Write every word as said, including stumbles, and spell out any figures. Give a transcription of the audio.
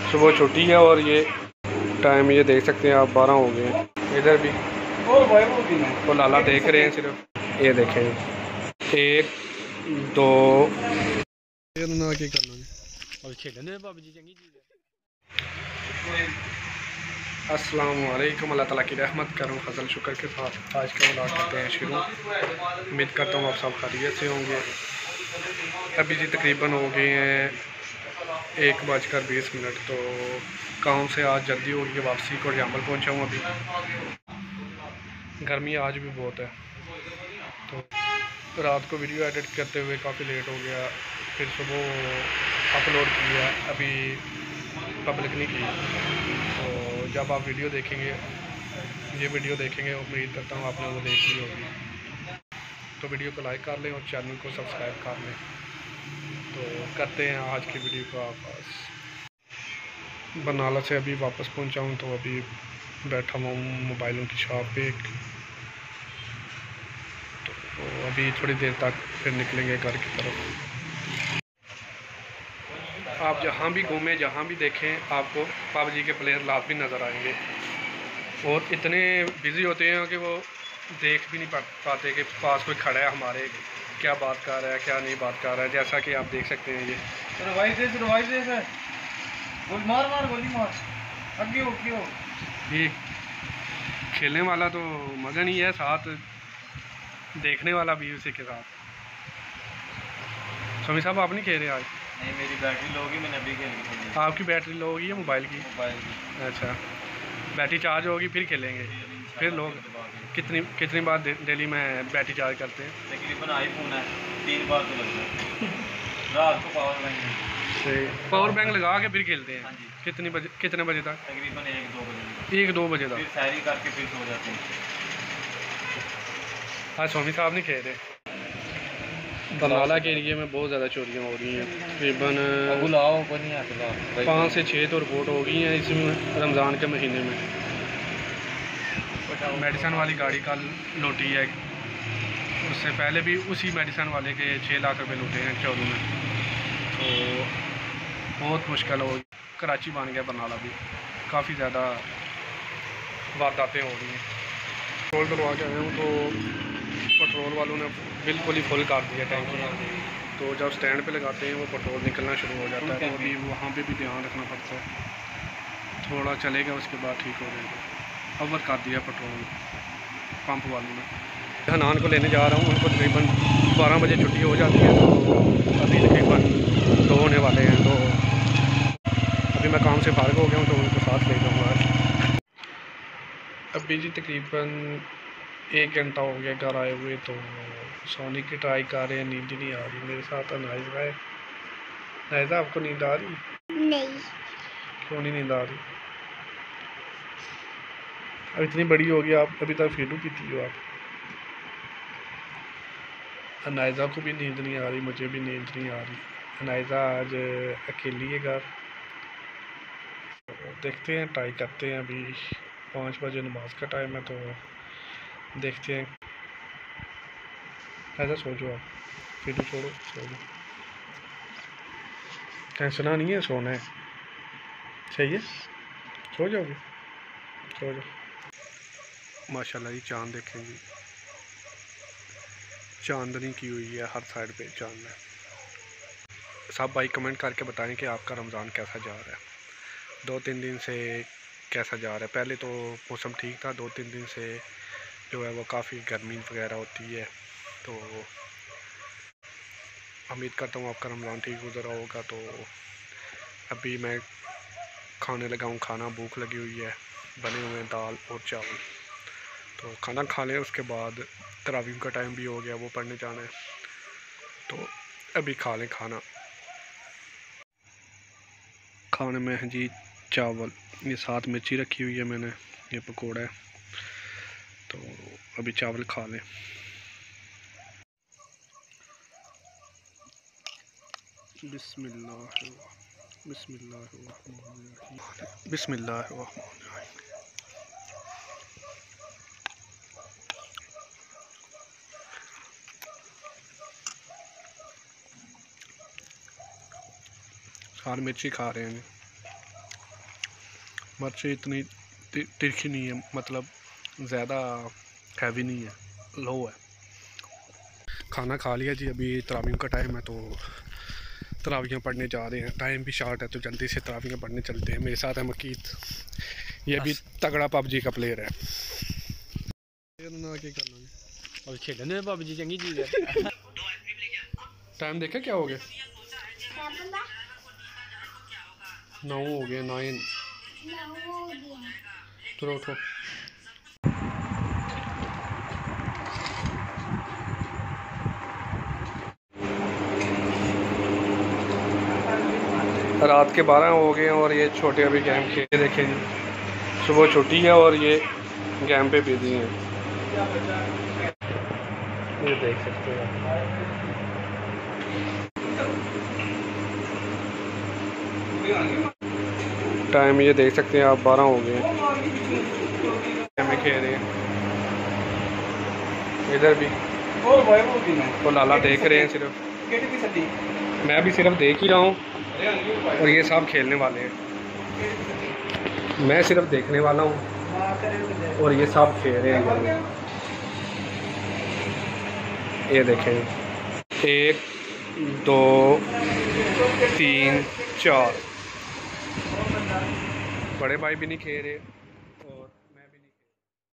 सुबह छुट्टी है और ये टाइम ये देख सकते हैं आप बारह हो गए हैं। इधर भी वो लाला देख रहे हैं सिर्फ। ये देखें एक दो अस्सलाम वालेकुम। अल्लाह ताला की रहमत करम फजल शुक्र के साथ आज का व्लॉग करते हैं शुरू। उम्मीद करता हूँ आप सब खैरियत से होंगे। अभी जी तकरीबन हो गए हैं एक बजकर बीस मिनट। तो काम से आज जल्दी हो गई वापसी को जामल पहुँचा हूँ। अभी गर्मी आज भी बहुत है तो रात को वीडियो एडिट करते हुए काफ़ी लेट हो गया। फिर सुबह अपलोड किया, अभी पब्लिक नहीं की। तो जब आप वीडियो देखेंगे ये वीडियो देखेंगे उम्मीद करता हूँ आपने वो देख ली होगी। तो वीडियो को लाइक कर लें और चैनल को सब्सक्राइब कर लें। तो करते हैं आज की वीडियो को वापस। बनाला से अभी वापस पहुंचा हूं तो अभी बैठा हुआ हूँ मोबाइलों की शॉप पे। तो अभी थोड़ी देर तक फिर निकलेंगे घर की तरफ। आप जहाँ भी घूमें जहाँ भी देखें आपको पबजी के प्लेयर लाजमी नज़र आएंगे और इतने बिज़ी होते हैं कि वो देख भी नहीं पाते कि पास कोई खड़ा है हमारे, क्या बात कर रहा है क्या नहीं बात कर रहा है। जैसा कि आप देख सकते हैं ये गोली मार मार गोली मार आगे हो क्यों ये खेलने वाला तो मज़ा नहीं है, साथ देखने वाला भी उसी के साथ। स्वामी साहब आप नहीं खेल रहे आज? नहीं, मेरी बैटरी लो होगी, मैंने अभी खेल ली। आपकी बैटरी लो होगी है मोबाइल की? मोबाइल की। अच्छा, बैटरी चार्ज होगी फिर खेलेंगे। फिर लोग कितनी कितनी बार डेली में बैटरी चार्ज करते हैं? तकरीबन आईफोन है तीन बार तो लगता है रात को पावर बैंक से पावर बैंक लगा के फिर खेलते हैं। हाँ जी। कितनी बजे कितने बजे तक? तकरीबन एक दो बजे एक दो बजे तक। फिर सैरी करके फिर सो जाते हैं। आज स्वामी साहब नहीं खेल रहे। बनाला के एरिए में बहुत ज़्यादा चोरियाँ हो रही हैं। तकरीबन पाँच से छः तो रिपोर्ट हो गई हैं इसमें रमज़ान के महीने में। मेडिसन वाली गाड़ी का लूटी है, उससे पहले भी उसी मेडिसन वाले के छः लाख रुपए लूटे हैं चोरी में। तो बहुत मुश्किल हो, कराची बन गया बनाला भी, काफ़ी ज़्यादा वारदातें हो रही हैं। पेट्रोल डलवा के आया हूँ तो पेट्रोल वालों ने बिल्कुल ही फुल कर दिया टैंकी। तो जब स्टैंड पे लगाते हैं वो पेट्रोल निकलना शुरू हो जाता है। तो अभी वहाँ पे भी ध्यान रखना पड़ता है, थोड़ा चलेगा उसके बाद ठीक हो जाएगा। ओवर कर दिया पेट्रोल पंप वालों ने। हनान को लेने जा रहा हूँ, उनको तकरीबन बारह बजे छुट्टी हो जाती है। तो अभी तकरीबन दो होने वाले हैं। तो अभी मैं काम से फारिग हो गया हूँ तो उनको साथ ले जाऊँगा। अभी जी तकरीबन एक घंटा हो गया घर आए हुए। तो सोने की ट्राई कर रहे हैं, नींद ही नहीं आ रही। मेरे साथ नाइज़ा है। नाइज़ा आपको नींद आ रही? नहीं। क्यों नहीं नींद आ रही? अब इतनी बड़ी हो गई आप अभी तक फीडू पीती हो आप। नाइज़ा को भी नींद नहीं आ रही, मुझे भी नींद नहीं आ रही। नाइज़ा आज अकेली है घर। तो देखते हैं, ट्राई करते हैं। अभी पाँच बजे नमाज का टाइम है तो देखते हैं। नाइज़ा सो जाओ आप, फीडू छोड़ो, सो जाओ। टेंशन नहीं है, सोना है, सही है, सो जाओगे, सो जाओ। माशाल्लाह जी चाँद देखें जी, चांदनी की हुई है हर साइड पे चांद है। सब भाई कमेंट करके बताएं कि आपका रमज़ान कैसा जा रहा है, दो तीन दिन से कैसा जा रहा है। पहले तो मौसम ठीक था, दो तीन दिन से जो है वो काफ़ी गर्मी वगैरह होती है। तो उम्मीद करता हूँ आपका रमज़ान ठीक गुजर रहा होगा। तो अभी मैं खाने लगा हूँ खाना, भूख लगी हुई है। बने हुए हैं दाल और चावल। तो खाना खा लें, उसके बाद तरावीह का टाइम भी हो गया, वो पढ़ने जाना है। तो अभी खा लें खाना। खाने में है जी चावल, ये साथ मिर्ची रखी हुई है मैंने, ये पकोड़ा है। तो अभी चावल खा लें। बिस्मिल्लाह बिस्मिल्लाह बिस्मिल्लाह। सार मिर्ची खा रहे हैं। मिर्ची इतनी ति- तिरछी नहीं है, मतलब ज़्यादा हैवी नहीं है, लो है। खाना खा लिया जी, अभी तरावीह का टाइम है तो तरावियाँ पढ़ने जा रहे हैं। टाइम भी शॉर्ट है तो जल्दी से तरावियाँ पढ़ने चलते हैं। मेरे साथ है मकीत, ये भी तगड़ा पबजी का प्लेयर है। और खेलने पबजी चंगी चीज़ है। टाइम देखा क्या हो गया? नौ हो गए, नाइन। चलो उठो। रात के बारह हो गए और ये छोटे अभी गेम खेल, देखें जी सुबह छुट्टी है और ये गेम पे बिजी हैं। ये देख सकते हैं टाइम, ये देख सकते हैं आप, बारह हो गए में खेल रहे हैं। इधर भी तो लाला देख रहे हैं, सिर्फ मैं भी सिर्फ देख ही रहा हूँ और ये सब खेलने वाले हैं। मैं सिर्फ देखने वाला हूँ और ये सब खेल रहे हैं। ये देखें, एक दो तीन चार, बड़े भाई भी नहीं खेल रहे।